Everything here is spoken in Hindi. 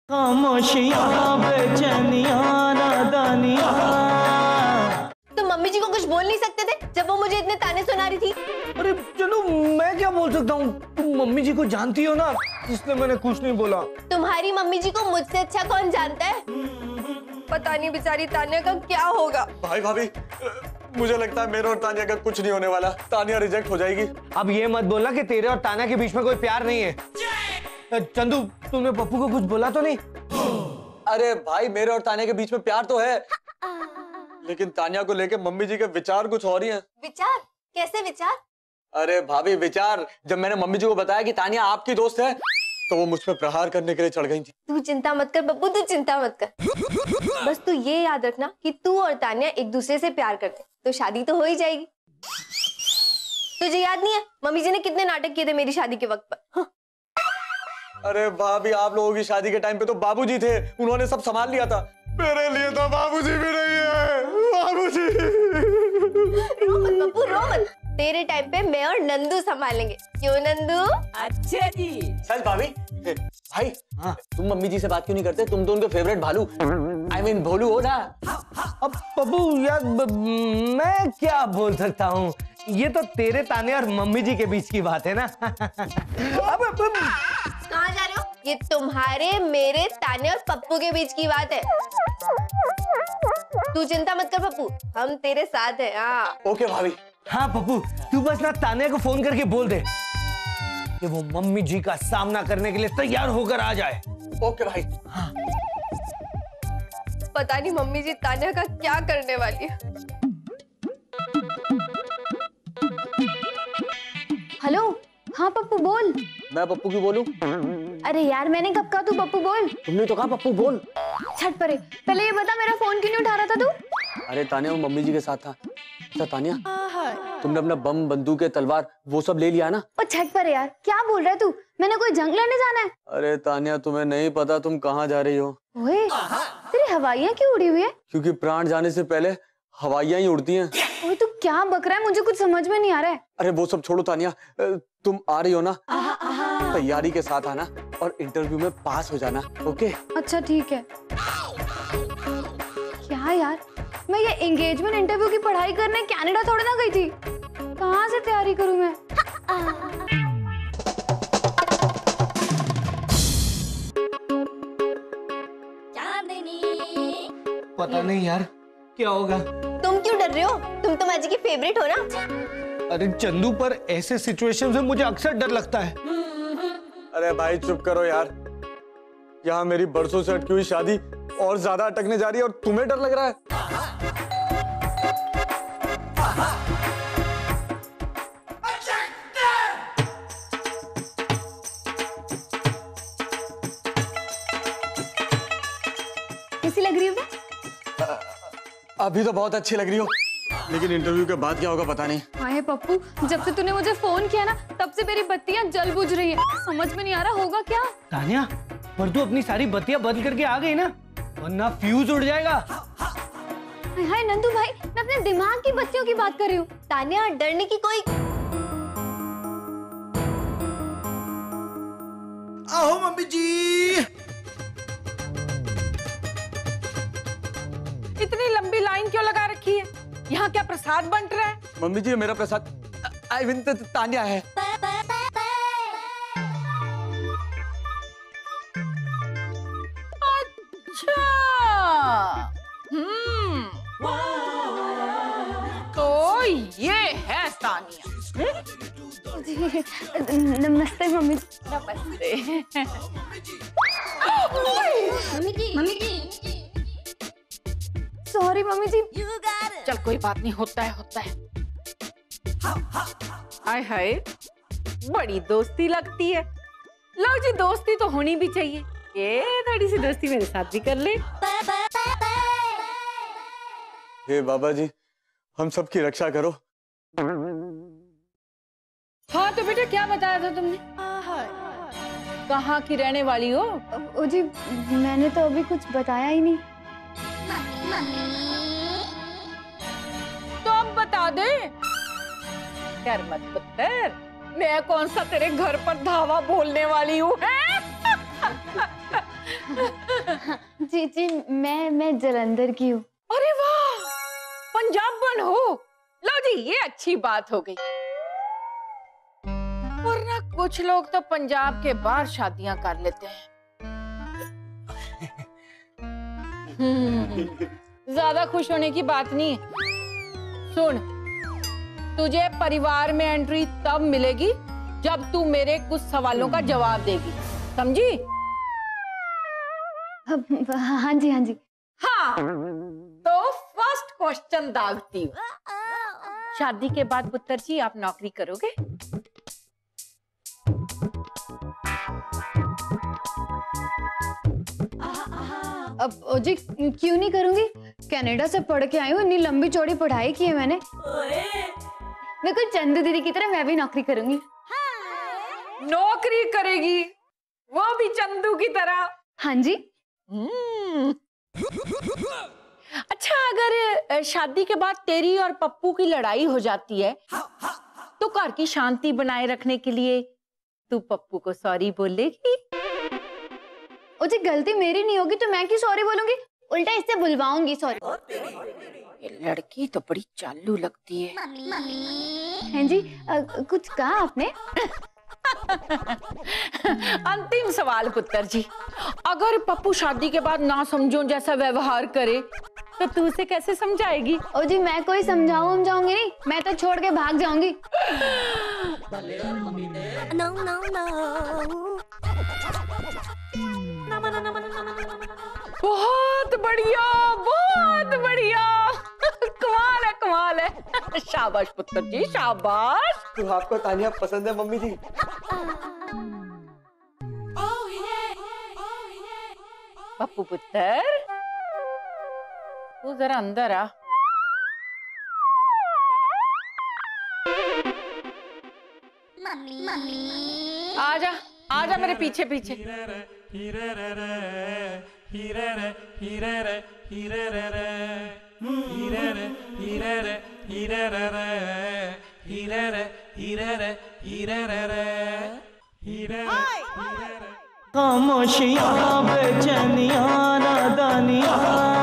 खामोशियां बेचैनियां नादानियां। तुम मम्मी जी को कुछ बोल नहीं सकते थे जब वो मुझे इतने ताने सुना रही थी? अरे चलो मैं क्या बोल सकता हूँ, तुम मम्मी जी को जानती हो ना, इसलिए मैंने कुछ नहीं बोला। तुम्हारी मम्मी जी को मुझसे अच्छा कौन जानता है? पता नहीं बेचारी तानिया का क्या होगा। भाई भाभी, मुझे लगता है मेरे और तानिया का कुछ नहीं होने वाला, तानिया रिजेक्ट हो जाएगी। अब ये मत बोलना कि तेरे और तानिया के बीच में कोई प्यार नहीं है। चंदू, तुमने पप्पू को कुछ बोला तो नहीं? अरे भाई, मेरे और तानिया के बीच में प्यार तो है, लेकिन तानिया को लेके मम्मी जी के विचार कुछ और ही हैं। विचार? कैसे विचार? अरे भाभी, विचार, जब मैंने मम्मी जी को बताया कि तानिया आपकी दोस्त है, तो वो मुझ पर प्रहार करने के लिए चढ़ गई थी। तू चिंता मत कर पप्पू, तू चिंता मत कर। बस तू ये याद रखना कि तू और तानिया एक दूसरे से प्यार करते, तो शादी तो हो ही जाएगी। तुझे याद नहीं है मम्मी जी ने कितने नाटक किए थे मेरी शादी के वक्त पर? हाँ। अरे भाभी, आप लोगों की शादी के टाइम पे तो बाबूजी थे, उन्होंने सब संभाल लिया था। मेरे लिए तो बाबूजी भी नहीं है। बाबूजी। रो मत पप्पू, रो मत। तेरे टाइम पे मैं और नंदू संभालेंगे, क्यों नंदू? अच्छा जी। सच भाभी। भाई, हाँ, तुम मम्मी जी से बात क्यों नहीं करते? तुम तो उनके फेवरेट भालू, I mean भोलू हो ना। अब पप्पू यार, मैं क्या बोल सकता हूँ, ये तो तेरे तानिया और मम्मी जी के बीच की बात है ना। अब कहाँ जा रहे हो? ये तुम्हारे, मेरे, तानिया और पप्पू के बीच की बात है। तू चिंता मत कर पप्पू, हम तेरे साथ हैं। हाँ ओके भाभी। हाँ पप्पू, तू बस ना तानिया को फोन करके बोल दे कि वो मम्मी जी का सामना करने के लिए तैयार होकर आ जाए। ओके भाई। हाँ। पता नहीं मम्मी जी तानिया का क्या करने वाली है। हेलो, हाँ पप्पू बोल। मैं पप्पू की बोलूं? अरे यार मैंने कब कहा, तू पप्पू बोल। तुमने तो कहा पप्पू बोल। छट परे, पहले ये बता मेरा फोन क्यों नहीं उठा रहा था तू? अरे तानिया, वो मम्मी जी के साथ था। अच्छा तानिया, तुमने अपना बम, बंदूक, तलवार वो सब ले लिया ना? ओ छट परे यार, क्या बोल रहा है तू? मैंने कोई जंग लड़ने जाना है? अरे तानिया, तुम्हें नहीं पता तुम कहाँ जा रही हो। ओए, तेरी हवाइयाँ क्यों उड़ी हुई है? क्योंकि प्राण जाने से पहले हवाइयाँ ही उड़ती हैं। ओए तू क्या बक रहा है, मुझे कुछ समझ में नहीं आ रहा है। अरे वो सब छोड़ो तानिया, तुम आ रही हो ना? तैयारी के साथ आना और इंटरव्यू में पास हो जाना। ओके? अच्छा ठीक है। क्या यार, मैं ये एंगेजमेंट इंटरव्यू की पढ़ाई करने कनाडा थोड़ी ना गई थी, कहाँ से तैयारी करूँ मैं? पता नहीं यार क्या होगा। तुम क्यों डर रहे हो? तुम तो माजी की फेवरेट हो ना। अरे चंदू, पर ऐसे सिचुएशन में मुझे अक्सर डर लगता है। अरे भाई चुप करो यार, यहाँ मेरी बरसों से अटकी हुई शादी और ज्यादा अटकने जा रही है और तुम्हें डर लग रहा है? कैसी लग रही हूँ मैं? अभी तो बहुत अच्छी लग रही हो, लेकिन इंटरव्यू के बाद क्या होगा पता नहीं। हाय पप्पू, जब से तूने मुझे फोन किया ना, तब से मेरी बत्तियां जल बुझ रही है। समझ में नहीं आ रहा होगा क्या। तानिया, पर तू अपनी सारी बत्तियां बंद करके आ गई ना, वरना फ्यूज उड़ जाएगा। हाय नंदू भाई, मैं अपने दिमाग की बत्तियों की बात कर रही हूँ। तानिया, डरने की कोई। आओ मम्मी जी। इतनी लंबी लाइन क्यों लगा रखी है? यहाँ क्या प्रसाद बंट रहा है? मम्मी जी, मेरा प्रसाद आई मीन तानिया है। अच्छा, तो ये है तानिया। नमस्ते मम्मी। नमस्ते। मम्मी जी। सॉरी मम्मी जी। चल कोई बात नहीं, होता है। हाय हाय, बड़ी दोस्ती लगती है। लो जी, दोस्ती तो होनी भी चाहिए। ये थोड़ी सी दोस्ती मेरे साथ भी कर ले। हे बाबा जी, हम सबकी रक्षा करो। हाँ तो बेटा, क्या बताया था तुमने? कहाँ की रहने वाली हो? ओ जी, मैंने तो अभी कुछ बताया ही नहीं। तो अब बता दे। डर मत पुत्र, मैं कौन सा तेरे घर पर धावा बोलने वाली हूँ? जी जी, मैं जलंधर की हूँ। अरे वाह, पंजाबन हो। लो जी, ये अच्छी बात हो गई, वरना कुछ लोग तो पंजाब के बाहर शादियां कर लेते हैं। ज्यादा खुश होने की बात नहीं है। सुन, तुझे परिवार में एंट्री तब मिलेगी जब तू मेरे कुछ सवालों का जवाब देगी, समझी? हाँ जी, हाँ जी। हाँ, तो फर्स्ट क्वेश्चन दागती हूँ। शादी के बाद पुत्र जी आप नौकरी करोगे? अब ओ जी, क्यों नहीं करूंगी? कनाडा से पढ़ के आई हूँ, इतनी लंबी चौड़ी पढ़ाई की है मैंने। देखो, चंदू दीदी की तरह मैं भी नौकरी करूंगी। नौकरी करेगी, वो भी चंदू की तरह? हाँ जी। अच्छा, अगर शादी के बाद तेरी और पप्पू की लड़ाई हो जाती है तो घर की शांति बनाए रखने के लिए तू पप्पू को सॉरी बोलेगी? ओ जी, गलती मेरी नहीं होगी तो मैं क्यों सॉरी बोलूंगी? उल्टा इससे बुलवाऊंगी सॉरी। ये लड़की तो बड़ी चालू लगती है। हैं जी, कुछ कहा आपने? अंतिम सवाल पुत्र जी, अगर पप्पू शादी के बाद ना समझो जैसा व्यवहार करे तो तू उसे कैसे समझाएगी? ओ जी, मैं कोई समझाऊंगी नहीं, मैं तो छोड़ के भाग जाऊंगी। बहुत बढ़िया, बहुत बढ़िया। कमाल है, कमाल है। शाबाश पुत्र जी, शाबाश। तो आपको तानिया पसंद है मम्मी जी? पप्पू पुत्र, तू जरा अंदर आ। आजा, आजा मेरे पीछे पीछे। खामोशियां बेचैनियां नादानियां